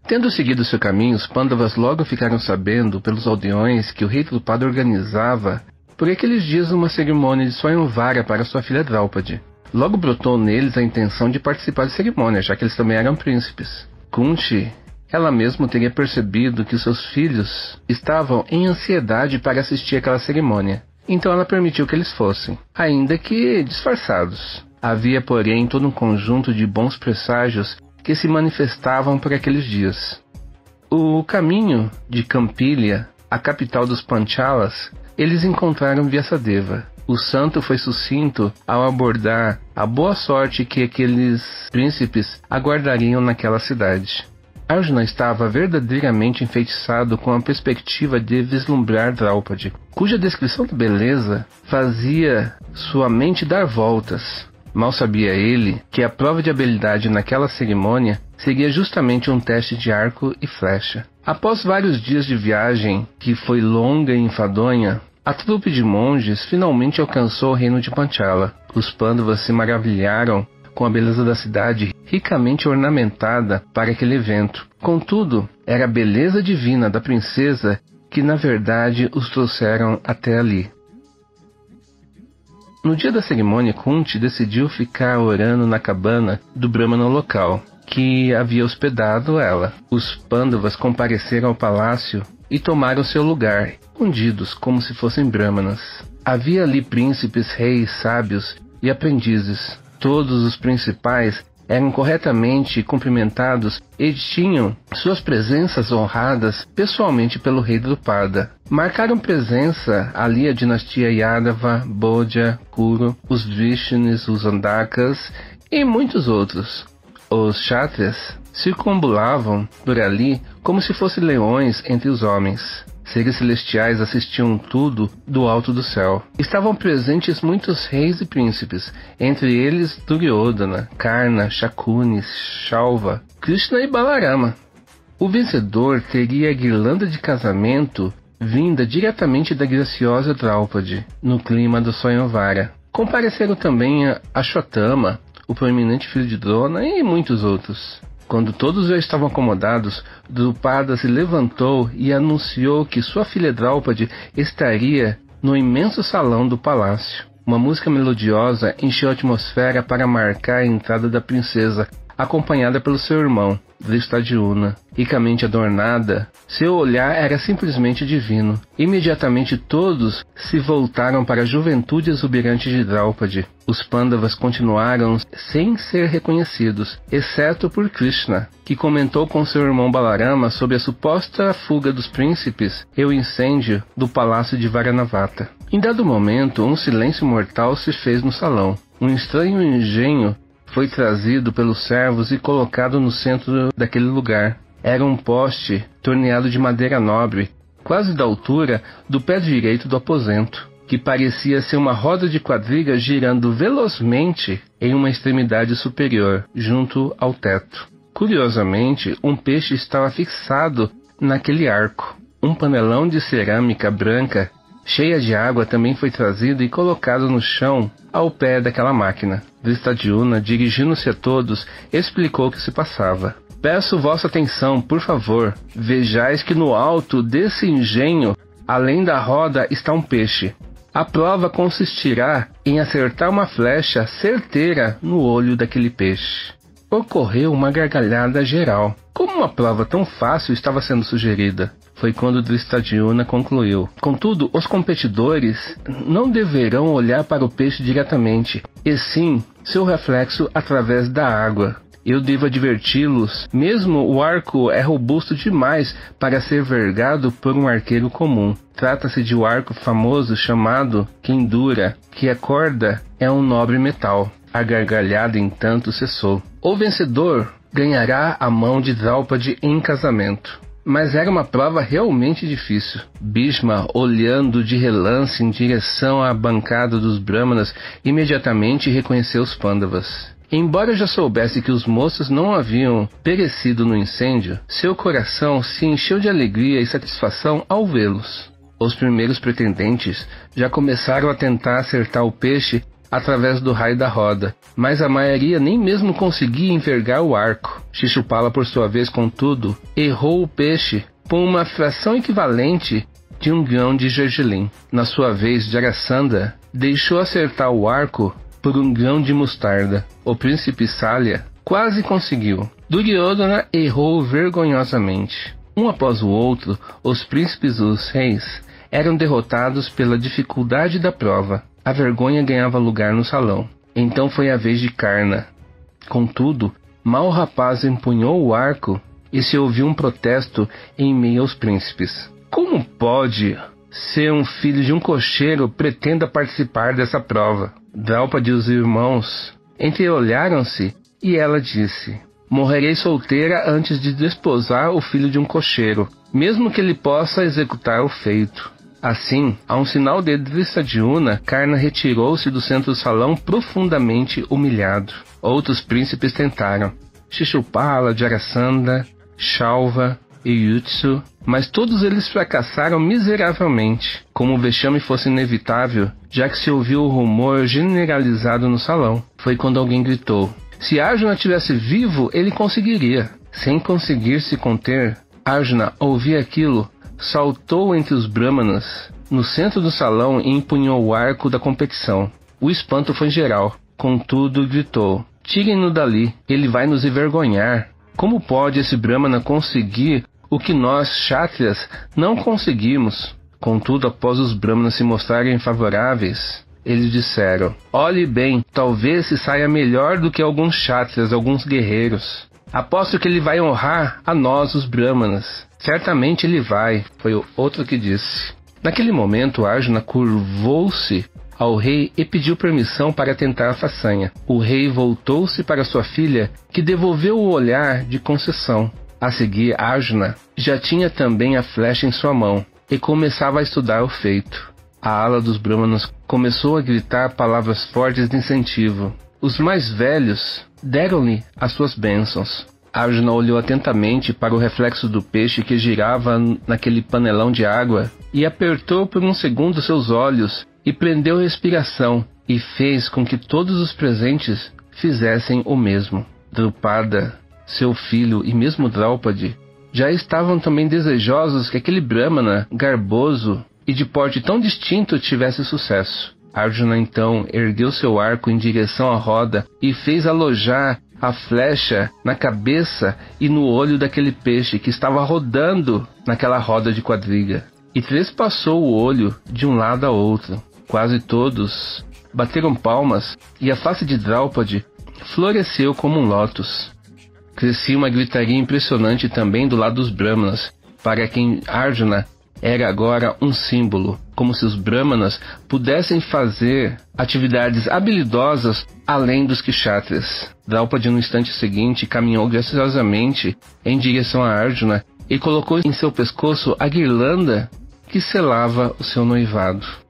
Tendo seguido seu caminho, os Pândavas logo ficaram sabendo pelos aldeões que o rei Drupada organizava por aqueles dias uma cerimônia de Swayamvara para sua filha Draupadi. Logo brotou neles a intenção de participar da cerimônia, já que eles também eram príncipes. Kunti, ela mesma teria percebido que seus filhos estavam em ansiedade para assistir aquela cerimônia. Então ela permitiu que eles fossem, ainda que disfarçados. Havia, porém, todo um conjunto de bons presságios que se manifestavam por aqueles dias. O caminho de Campilha, a capital dos Panchalas, eles encontraram Vyasadeva. O santo foi sucinto ao abordar a boa sorte que aqueles príncipes aguardariam naquela cidade. Arjuna estava verdadeiramente enfeitiçado com a perspectiva de vislumbrar Draupadi, cuja descrição de beleza fazia sua mente dar voltas. Mal sabia ele que a prova de habilidade naquela cerimônia seria justamente um teste de arco e flecha. Após vários dias de viagem, que foi longa e enfadonha, a trupe de monges finalmente alcançou o reino de Panchala. Os Pandavas se maravilharam com a beleza da cidade ricamente ornamentada para aquele evento. Contudo, era a beleza divina da princesa que na verdade os trouxeram até ali. No dia da cerimônia, Kunti decidiu ficar orando na cabana do Brahmana local, que havia hospedado ela. Os Pandavas compareceram ao palácio e tomaram seu lugar, escondidos como se fossem Brahmanas. Havia ali príncipes, reis, sábios e aprendizes. Todos os principais eram corretamente cumprimentados e tinham suas presenças honradas pessoalmente pelo rei Drupada. Marcaram presença ali a dinastia Yadava, Bodha, Kuru, os Vrishnis, os Andakas e muitos outros. Os Kshatriyas circunambulavam por ali como se fossem leões entre os homens. Seres celestiais assistiam tudo do alto do céu. Estavam presentes muitos reis e príncipes, entre eles Duryodhana, Karna, Shakuni, Shalva, Krishna e Balarama. O vencedor teria a guirlanda de casamento vinda diretamente da graciosa Draupadi, no clima do Swayamvara. Compareceram também a Ashwatthama, o proeminente filho de Drona e muitos outros. Quando todos já estavam acomodados, Drupada se levantou e anunciou que sua filha Draupadi estaria no imenso salão do palácio. Uma música melodiosa encheu a atmosfera para marcar a entrada da princesa, acompanhada pelo seu irmão, Dhristadyumna. Ricamente adornada, seu olhar era simplesmente divino. Imediatamente todos se voltaram para a juventude exuberante de Draupadi. Os Pandavas continuaram sem ser reconhecidos, exceto por Krishna, que comentou com seu irmão Balarama sobre a suposta fuga dos príncipes e o incêndio do palácio de Varanavata. Em dado momento, um silêncio mortal se fez no salão. Um estranho engenho foi trazido pelos servos e colocado no centro daquele lugar. Era um poste torneado de madeira nobre, quase da altura do pé direito do aposento, que parecia ser uma roda de quadriga girando velozmente em uma extremidade superior, junto ao teto. Curiosamente, um peixe estava fixado naquele arco. Um panelão de cerâmica branca cheia de água também foi trazido e colocado no chão ao pé daquela máquina. Dhristadyumna, dirigindo-se a todos, explicou o que se passava. Peço vossa atenção, por favor. Vejais que no alto desse engenho, além da roda, está um peixe. A prova consistirá em acertar uma flecha certeira no olho daquele peixe. Ocorreu uma gargalhada geral. Como uma prova tão fácil estava sendo sugerida? Foi quando Dhristadyumna concluiu. Contudo, os competidores não deverão olhar para o peixe diretamente, e sim seu reflexo através da água. Eu devo adverti-los, mesmo o arco é robusto demais para ser vergado por um arqueiro comum. Trata-se de um arco famoso chamado Kendura, que a corda é um nobre metal. A gargalhada, entanto, cessou. O vencedor ganhará a mão de Draupadi em casamento. Mas era uma prova realmente difícil. Bhishma, olhando de relance em direção à bancada dos Brahmanas, imediatamente reconheceu os Pandavas. Embora já soubesse que os moços não haviam perecido no incêndio, seu coração se encheu de alegria e satisfação ao vê-los. Os primeiros pretendentes já começaram a tentar acertar o peixe através do raio da roda, mas a maioria nem mesmo conseguia envergar o arco. Shishupala, por sua vez, contudo, errou o peixe por uma fração equivalente de um grão de gergelim. Na sua vez, Jarasandha deixou acertar o arco por um grão de mostarda. O príncipe Salya quase conseguiu. Duryodhana errou vergonhosamente. Um após o outro, os príncipes e os reis eram derrotados pela dificuldade da prova. A vergonha ganhava lugar no salão. Então foi a vez de Karna. Contudo, mal o rapaz empunhou o arco e se ouviu um protesto em meio aos príncipes. Como pode ser um filho de um cocheiro pretenda participar dessa prova? Draupadi e os irmãos entreolharam-se e ela disse: morrerei solteira antes de desposar o filho de um cocheiro, mesmo que ele possa executar o feito. Assim, a um sinal de Drishtadyumna, Karna retirou-se do centro do salão profundamente humilhado. Outros príncipes tentaram: Shishupala, Jarasandha, Shalva e Yutsu, mas todos eles fracassaram miseravelmente. Como o vexame fosse inevitável, já que se ouviu o rumor generalizado no salão, foi quando alguém gritou: se Arjuna tivesse vivo, ele conseguiria. Sem conseguir se conter, Arjuna ouvia aquilo, saltou entre os brahmanas no centro do salão e empunhou o arco da competição. O espanto foi geral. Contudo, gritou: tirem-no dali, ele vai nos envergonhar. Como pode esse brahmana conseguir o que nós, kshatriyas, não conseguimos? Contudo, após os brahmanas se mostrarem favoráveis, eles disseram: olhe bem, talvez se saia melhor do que alguns kshatriyas, alguns guerreiros. Aposto que ele vai honrar a nós, os brahmanas. Certamente ele vai, foi o outro que disse. Naquele momento, Arjuna curvou-se ao rei e pediu permissão para tentar a façanha. O rei voltou-se para sua filha, que devolveu o olhar de concessão. A seguir, Arjuna já tinha também a flecha em sua mão e começava a estudar o feito. A ala dos brahmanas começou a gritar palavras fortes de incentivo. Os mais velhos deram-lhe as suas bênçãos. Arjuna olhou atentamente para o reflexo do peixe que girava naquele panelão de água e apertou por um segundo seus olhos e prendeu a respiração e fez com que todos os presentes fizessem o mesmo. Drupada, seu filho e mesmo Draupadi já estavam também desejosos que aquele brahmana garboso e de porte tão distinto tivesse sucesso. Arjuna então ergueu seu arco em direção à roda e fez alojar a flecha na cabeça e no olho daquele peixe que estava rodando naquela roda de quadriga, e trespassou o olho de um lado a outro. Quase todos bateram palmas e a face de Draupadi floresceu como um lótus. Crescia uma gritaria impressionante também do lado dos brahmanas, para quem Arjuna era agora um símbolo, como se os brahmanas pudessem fazer atividades habilidosas além dos kshatriyas. Draupadi, no instante seguinte, caminhou graciosamente em direção a Arjuna e colocou em seu pescoço a guirlanda que selava o seu noivado.